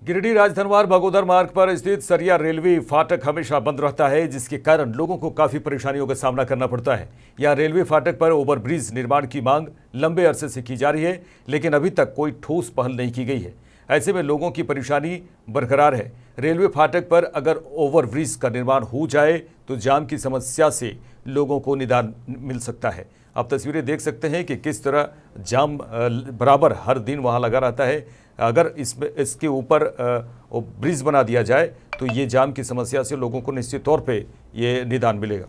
गिरिडीह राजधनवार बगोदर मार्ग पर स्थित सरिया रेलवे फाटक हमेशा बंद रहता है, जिसके कारण लोगों को काफी परेशानियों का सामना करना पड़ता है। यहां रेलवे फाटक पर ओवरब्रिज निर्माण की मांग लंबे अरसे से की जा रही है, लेकिन अभी तक कोई ठोस पहल नहीं की गई है। ऐसे में लोगों की परेशानी बरकरार है। रेलवे फाटक पर अगर ओवरब्रिज का निर्माण हो जाए तो जाम की समस्या से लोगों को निदान मिल सकता है। आप तस्वीरें देख सकते हैं कि किस तरह जाम बराबर हर दिन वहां लगा रहता है। अगर इसके ऊपर ब्रिज बना दिया जाए तो ये जाम की समस्या से लोगों को निश्चित तौर पे ये निदान मिलेगा।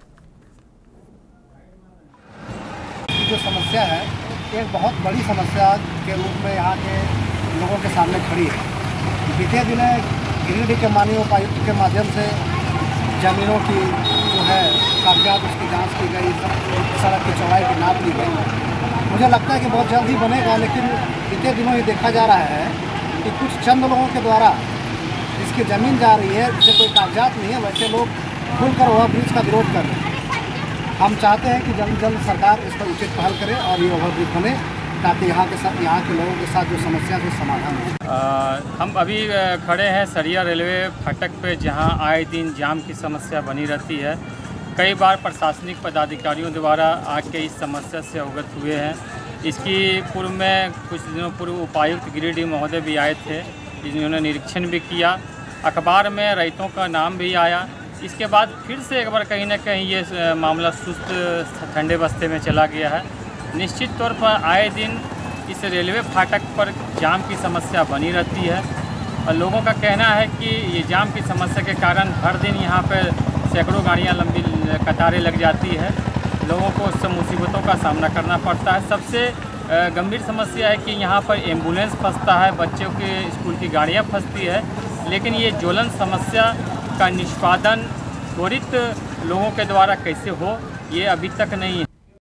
जो समस्या है एक बहुत बड़ी समस्या के रूप में यहाँ के लोगों के सामने खड़ी है। बीते दिनों गिरिडीह के माननीय उपायुक्त के माध्यम से जमीनों की जो है कागजात उसकी जांच की गई, सड़क की चौड़ाई की नाप ली गई। मुझे लगता है कि बहुत जल्द ही बनेगा, लेकिन बीते दिनों ये देखा जा रहा है कि कुछ चंद लोगों के द्वारा जिसकी ज़मीन जा रही है, जिसे कोई कागजात नहीं है, वैसे लोग खुलकर ओवरब्रिज का विरोध कर रहे हैं। हम चाहते हैं कि जल्द जल्द सरकार इस पर उचित पहल करे और ये ओवरब्रिज बने, ताकि यहाँ के लोगों के साथ जो समस्या है समाधान हो। हम अभी खड़े हैं सरिया रेलवे फाटक पे, जहाँ आए दिन जाम की समस्या बनी रहती है। कई बार प्रशासनिक पदाधिकारियों द्वारा आके इस समस्या से अवगत हुए हैं। इसकी पूर्व में कुछ दिनों पूर्व उपायुक्त गिरिडीह महोदय भी आए थे, जिन्होंने निरीक्षण भी किया। अखबार में रैयतों का नाम भी आया। इसके बाद फिर से एक बार कहीं ना कहीं ये मामला सुस्त ठंडे बस्ते में चला गया है। निश्चित तौर पर आए दिन इस रेलवे फाटक पर जाम की समस्या बनी रहती है और लोगों का कहना है कि ये जाम की समस्या के कारण हर दिन यहाँ पर सैकड़ों गाड़ियाँ लंबी कतारें लग जाती है। लोगों को उससे मुसीबतों का सामना करना पड़ता है। सबसे गंभीर समस्या है कि यहाँ पर एम्बुलेंस फंसता है, बच्चों के स्कूल की गाड़ियाँ फंसती है, लेकिन ये ज्वलन समस्या का निष्पादन त्वरित लोगों के द्वारा कैसे हो, ये अभी तक नहीं